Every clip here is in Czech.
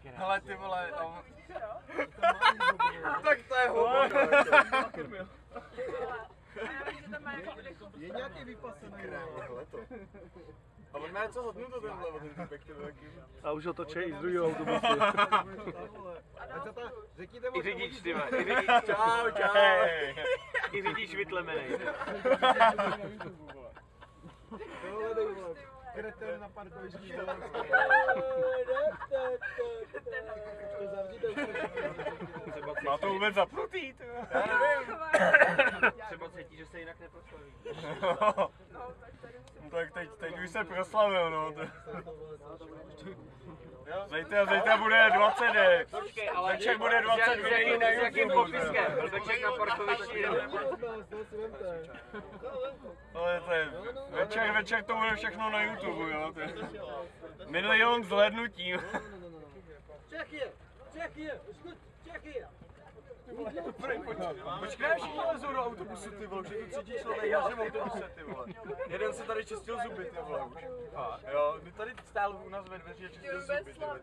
Hele ty vole, tak to je hovno. Je nějaký vypasený leto. A on má něco hodnotu tenhle od ten typek, ty taky. A už ho točí i z druhého autobusu. I řidič, ty vole, i řidič. Čau, čau. I řidič vytlemenej. Kreten na parkovišti. Má to vůbec zapnutý, ty vole. Já nevím. Třeba cítí, že se jinak neproslaví. No tak teď už se proslavil, no. Zítra bude 20. Počkej, ale Večer bude 20 videí na s jakým YouTube. popiskem? Blbeček na parkovišti. Ale to je, večer to bude všechno na YouTube, jo. To je 1 000 000 zhlédnutí. Čechy, Počkej, všichni lezou do autobusu, ty vole, že tu cítí člověk na všem autobuse, ty vole. Jeden se tady čistil zuby, ty vole, už. Jo, my tady stál u nás ve dveří a čistil zuby, ty vole.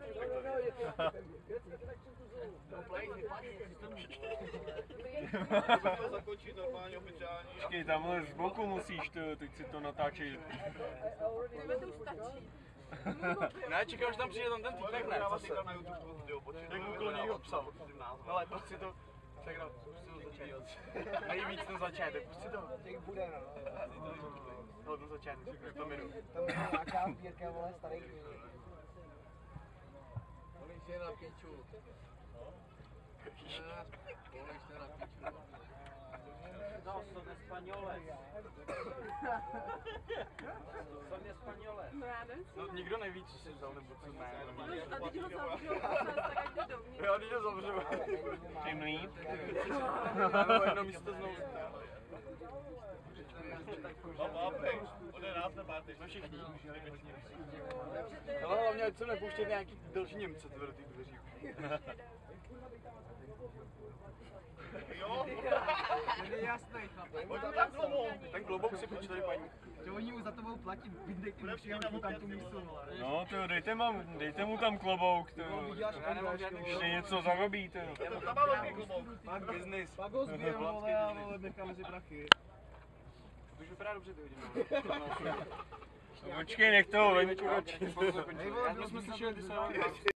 Počkej, tamhle z boku musíš, teď si to natáčej. Ne, čekám, že tam přijde tam ten týpek, ne, zase. Jak okolo něj psal. Ale pust si to, čekám, pust si to začátek. Nejvíc ten začátek, pust si to. No, ten začátek, čekám, to minu. tam je nějaká sbírka, vole, starých knih. Kolik je na piču? Kolik je na piču? No, son españoles. Son españoles. No já nevím, No, nikdo neví, co si vzal, nebo co ne. a teď ho zavřou, tak jde dovnitř. Jo, teď ho zavřu. Čím líp? Máme jedno místo znovu. No všichni. Ale hlavně, ať se nepouštět nějaký další Němce, ty do těch dveří. Jo? Je jasný, chlape. Ten klobouk si počítej, paní. Že oni už za to budou platit, vydejte mu přijel tam tu místu, vole. No, to dejte mu tam klobouk, to. Ještě něco zarobí, to. Pak business. Pak ho zběr, vole, a vole, necháme si prachy. To už vypadá dobře, ty vidíme. Počkej, nech toho, venču radši. Já jsme slyšeli, ty se